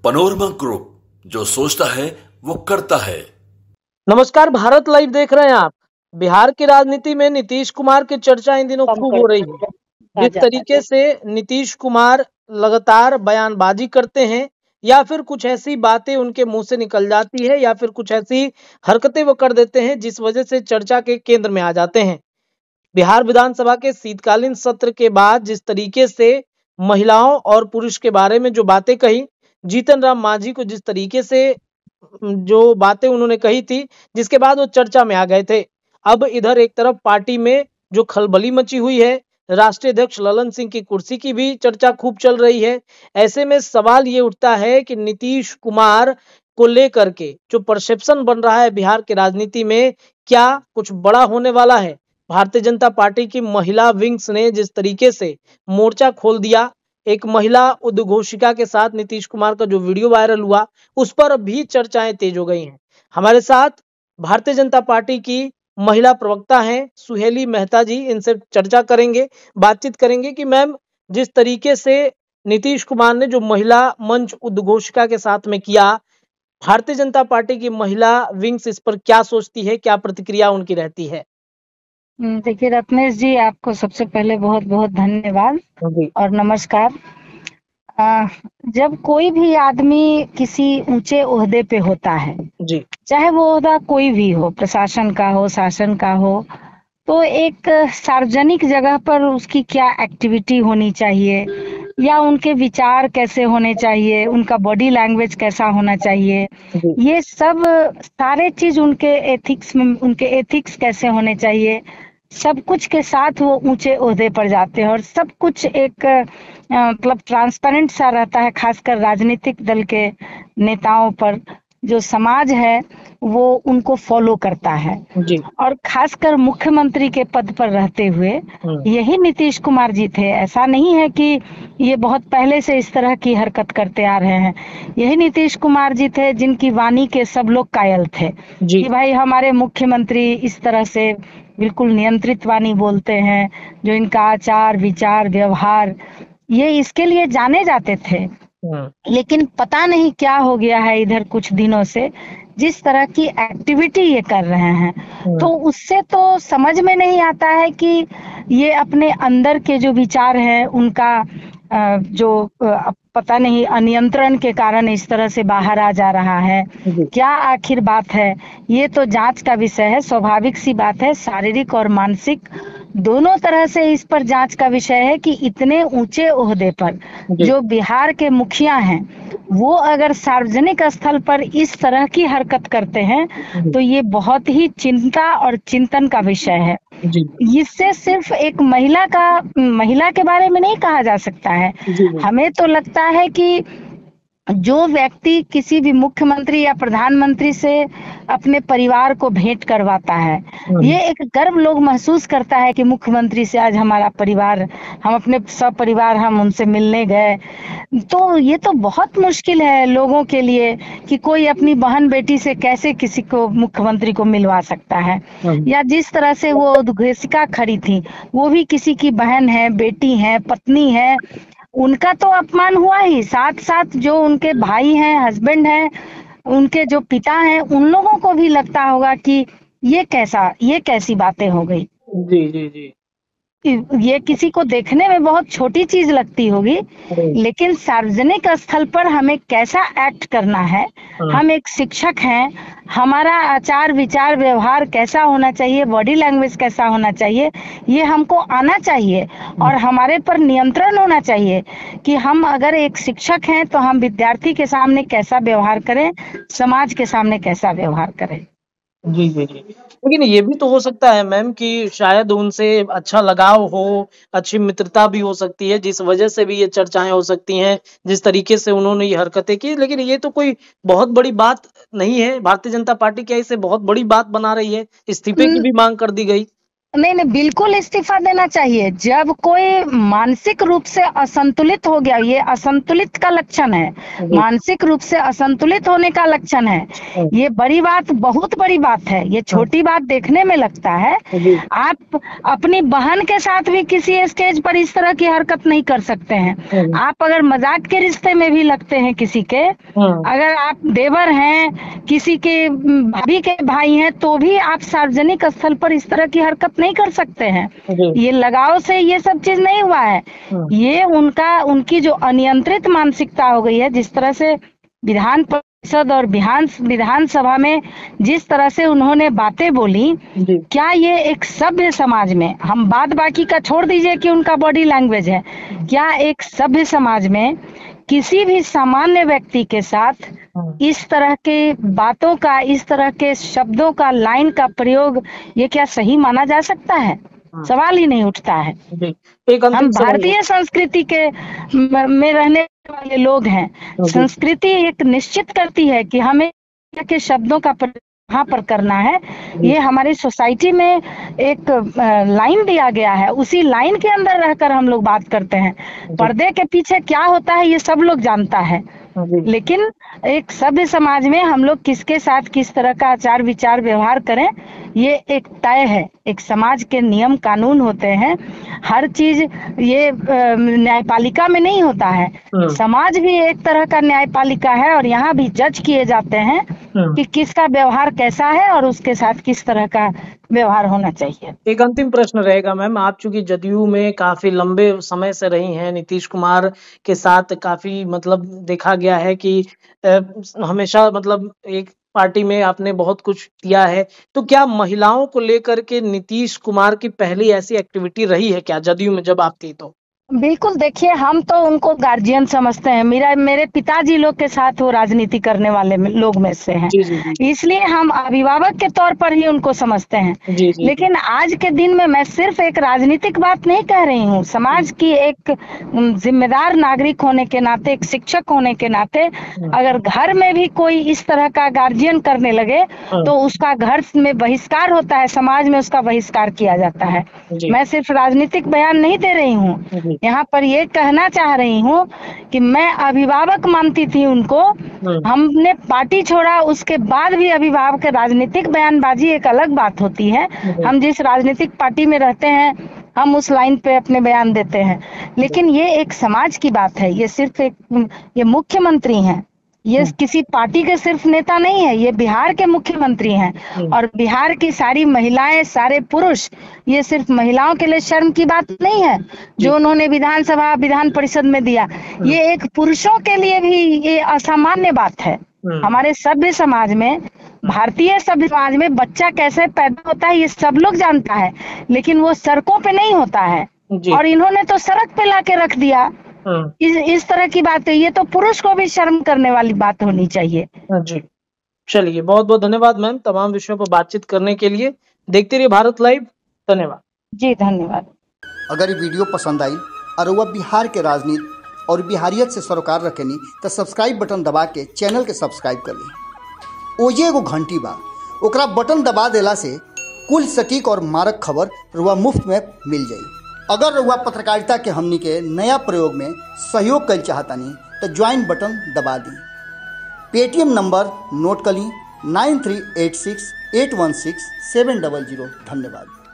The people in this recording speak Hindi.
पनोरमा ग्रुप, जो सोचता है वो करता है। नमस्कार, भारत लाइव देख रहे हैं आप। बिहार की राजनीति में नीतीश कुमार की चर्चा इन दिनों खूब हो रही है। जिस तरीके से नीतीश कुमार लगातार बयानबाजी करते हैं या फिर कुछ ऐसी बातें उनके मुंह से निकल जाती है या फिर कुछ ऐसी हरकतें वो कर देते हैं जिस वजह से चर्चा के केंद्र में आ जाते हैं। बिहार विधानसभा के शीतकालीन सत्र के बाद जिस तरीके से महिलाओं और पुरुष के बारे में जो बातें कही, जीतन राम मांझी को जिस तरीके से जो बातें उन्होंने कही थी, जिसके बाद वो चर्चा में आ गए थे। अब इधर एक तरफ पार्टी में जो खलबली मची हुई है, राष्ट्रीय अध्यक्ष ललन सिंह की कुर्सी की भी चर्चा खूब चल रही है। ऐसे में सवाल ये उठता है कि नीतीश कुमार को लेकर के जो परसेप्शन बन रहा है बिहार की राजनीति में, क्या कुछ बड़ा होने वाला है? भारतीय जनता पार्टी की महिला विंग्स ने जिस तरीके से मोर्चा खोल दिया, एक महिला उद्घोषिका के साथ नीतीश कुमार का जो वीडियो वायरल हुआ, उस पर भी चर्चाएं तेज हो गई हैं। हमारे साथ भारतीय जनता पार्टी की महिला प्रवक्ता हैं सुहेली मेहता जी, इनसे चर्चा करेंगे, बातचीत करेंगे कि मैम, जिस तरीके से नीतीश कुमार ने जो महिला मंच उद्घोषिका के साथ में किया, भारतीय जनता पार्टी की महिला विंग्स इस पर क्या सोचती है, क्या प्रतिक्रिया उनकी रहती है? देखिए रत्नेश जी, आपको सबसे पहले बहुत बहुत धन्यवाद और नमस्कार। जब कोई भी आदमी किसी ऊंचे ओहदे पे होता है जी, चाहे वो ओहदा कोई भी हो, प्रशासन का हो, शासन का हो, तो एक सार्वजनिक जगह पर उसकी क्या एक्टिविटी होनी चाहिए या उनके विचार कैसे होने चाहिए, उनका बॉडी लैंग्वेज कैसा होना चाहिए, ये सब सारे चीज उनके एथिक्स में, उनके एथिक्स कैसे होने चाहिए, सब कुछ के साथ वो ऊंचे ओहदे पर जाते हैं और सब कुछ एक मतलब ट्रांसपेरेंट सा रहता है। खासकर राजनीतिक दल के नेताओं पर जो समाज है वो उनको फॉलो करता है जी, और खासकर मुख्यमंत्री के पद पर रहते हुए यही नीतीश कुमार जी थे। ऐसा नहीं है कि ये बहुत पहले से इस तरह की हरकत करते आ रहे हैं। यही नीतीश कुमार जी थे जिनकी वाणी के सब लोग कायल थे कि भाई हमारे मुख्यमंत्री इस तरह से बिल्कुल नियंत्रित वाणी बोलते हैं, जो इनका आचार विचार व्यवहार ये इसके लिए जाने जाते थे। लेकिन पता नहीं क्या हो गया है इधर कुछ दिनों से, जिस तरह की एक्टिविटी ये कर रहे हैं, तो उससे तो समझ में नहीं आता है कि ये अपने अंदर के जो विचार हैं उनका जो पता नहीं अनियंत्रण के कारण इस तरह से बाहर आ जा रहा है। क्या आखिर बात है, ये तो जांच का विषय है। स्वाभाविक सी बात है, शारीरिक और मानसिक दोनों तरह से इस पर जांच का विषय है कि इतने ऊंचे ओहदे पर जो बिहार के मुखिया हैं वो अगर सार्वजनिक स्थल पर इस तरह की हरकत करते हैं तो ये बहुत ही चिंता और चिंतन का विषय है। इससे सिर्फ एक महिला के बारे में नहीं कहा जा सकता है। हमें तो लगता है कि जो व्यक्ति किसी भी मुख्यमंत्री या प्रधानमंत्री से अपने परिवार को भेंट करवाता है, ये एक गर्व लोग महसूस करता है कि मुख्यमंत्री से आज हमारा परिवार, हम अपने सब परिवार हम उनसे मिलने गए। तो ये तो बहुत मुश्किल है लोगों के लिए कि कोई अपनी बहन बेटी से कैसे किसी को मुख्यमंत्री को मिलवा सकता है। या जिस तरह से वो उद्घोषिका खड़ी थी, वो भी किसी की बहन है, बेटी है, पत्नी है, उनका तो अपमान हुआ ही, साथ साथ जो उनके भाई हैं, हस्बैंड हैं, उनके जो पिता हैं, उन लोगों को भी लगता होगा कि ये कैसी बातें हो गई। जी, जी, जी। ये किसी को देखने में बहुत छोटी चीज लगती होगी, लेकिन सार्वजनिक स्थल पर हमें कैसा एक्ट करना है, हम एक शिक्षक हैं, हमारा आचार विचार व्यवहार कैसा होना चाहिए, बॉडी लैंग्वेज कैसा होना चाहिए, ये हमको आना चाहिए और हमारे पर नियंत्रण होना चाहिए कि हम अगर एक शिक्षक हैं तो हम विद्यार्थी के सामने कैसा व्यवहार करें, समाज के सामने कैसा व्यवहार करें। जी, जी, जी। लेकिन ये भी तो हो सकता है मैम कि शायद उनसे अच्छा लगाव हो, अच्छी मित्रता भी हो सकती है, जिस वजह से भी ये चर्चाएं हो सकती हैं, जिस तरीके से उन्होंने ये हरकतें की। लेकिन ये तो कोई बहुत बड़ी बात नहीं है। भारतीय जनता पार्टी क्या इसे बहुत बड़ी बात बना रही है? इस्तीफे की भी मांग कर दी गई। नहीं नहीं, बिल्कुल इस्तीफा देना चाहिए। जब कोई मानसिक रूप से असंतुलित हो गया, ये असंतुलित का लक्षण है, मानसिक रूप से असंतुलित होने का लक्षण है। ये बड़ी बात, बहुत बड़ी बात है, ये छोटी बात देखने में लगता है। आप अपनी बहन के साथ भी किसी स्टेज पर इस तरह की हरकत नहीं कर सकते हैं। आप अगर मजाक के रिश्ते में भी लगते हैं किसी के, अगर आप देवर हैं, किसी के भाभी के भाई हैं, तो भी आप सार्वजनिक स्थल पर इस तरह की हरकत नहीं कर सकते हैं। ये लगाव से ये सब चीज नहीं हुआ है। ये उनकी जो अनियंत्रित मानसिकता हो गई है, जिस तरह से विधान परिषद और विधानसभा में जिस तरह से उन्होंने बातें बोली, क्या ये एक सभ्य समाज में, हम बात बाकी का छोड़ दीजिए कि उनका बॉडी लैंग्वेज है, क्या एक सभ्य समाज में किसी भी सामान्य व्यक्ति के साथ इस तरह के बातों का, इस तरह के शब्दों का, लाइन का प्रयोग, ये क्या सही माना जा सकता है? सवाल ही नहीं उठता है। हम भारतीय संस्कृति के में रहने वाले लोग हैं। संस्कृति एक निश्चित करती है कि हमें के शब्दों का कहाँ पर करना है। ये हमारी सोसाइटी में एक लाइन दिया गया है, उसी लाइन के अंदर रहकर हम लोग बात करते हैं। पर्दे के पीछे क्या होता है ये सब लोग जानता है, लेकिन एक सभ्य समाज में हम लोग किसके साथ किस तरह का आचार विचार व्यवहार करें, ये एक तय है। एक समाज के नियम कानून होते हैं। हर चीज ये न्यायपालिका में नहीं होता है। समाज भी एक तरह का न्यायपालिका है, और यहाँ भी जज किए जाते हैं कि किसका व्यवहार कैसा है और उसके साथ किस तरह का व्यवहार होना चाहिए। एक अंतिम प्रश्न रहेगा मैम, आप चूंकि जदयू में काफी लंबे समय से रही हैं, नीतीश कुमार के साथ काफी मतलब देखा गया है कि हमेशा मतलब एक पार्टी में आपने बहुत कुछ किया है, तो क्या महिलाओं को लेकर के नीतीश कुमार की पहली ऐसी एक्टिविटी रही है क्या जदयू में जब आप थी तो? बिल्कुल, देखिए हम तो उनको गार्जियन समझते हैं। मेरे पिताजी लोग के साथ वो राजनीति करने वाले लोग में से हैं, इसलिए हम अभिभावक के तौर पर ही उनको समझते हैं। लेकिन आज के दिन में मैं सिर्फ एक राजनीतिक बात नहीं कह रही हूँ, समाज की एक जिम्मेदार नागरिक होने के नाते, एक शिक्षक होने के नाते, अगर घर में भी कोई इस तरह का गार्जियन करने लगे तो उसका घर में बहिष्कार होता है, समाज में उसका बहिष्कार किया जाता है। मैं सिर्फ राजनीतिक बयान नहीं दे रही हूँ, यहाँ पर ये कहना चाह रही हूँ कि मैं अभिभावक मानती थी उनको। हमने पार्टी छोड़ा, उसके बाद भी अभिभावक राजनीतिक बयानबाजी एक अलग बात होती है। हम जिस राजनीतिक पार्टी में रहते हैं हम उस लाइन पे अपने बयान देते हैं, लेकिन ये एक समाज की बात है। ये सिर्फ ये मुख्यमंत्री हैं, ये किसी पार्टी के सिर्फ नेता नहीं है, ये बिहार के मुख्यमंत्री हैं। और बिहार की सारी महिलाएं, सारे पुरुष, ये सिर्फ महिलाओं के लिए शर्म की बात नहीं है जो उन्होंने विधानसभा विधान परिषद में दिया। ये एक पुरुषों के लिए भी ये असामान्य बात है। हमारे सभ्य समाज में, भारतीय सभ्य समाज में बच्चा कैसे पैदा होता है ये सब लोग जानता है, लेकिन वो सड़कों पे नहीं होता है, और इन्होंने तो सड़क पे लाके रख दिया। इस तरह की बात है, ये तो पुरुष को भी शर्म करने वाली बात होनी चाहिए। जी, चलिए बहुत बहुत धन्यवाद मैम तमाम विषयों पर बातचीत करने के लिए। देखते रहिए भारत लाइव। धन्यवाद जी, धन्यवाद। अगर ये वीडियो पसंद आई और वह बिहार के राजनीति और बिहारियत से सरोकार रखेनी तो सब्सक्राइब बटन दबा के चैनल के सब्सक्राइब कर ली। ओजे एगो घंटी बा, ओकरा बटन दबा देला से कुल सटीक और मारक खबर रुआ मुफ्त में मिल जाई। अगर रुआ पत्रकारिता के हमनी के नया प्रयोग में सहयोग कर चाहतानी तो ज्वाइन बटन दबा दी। पेटीएम नंबर नोट कर ली 9386816700। धन्यवाद।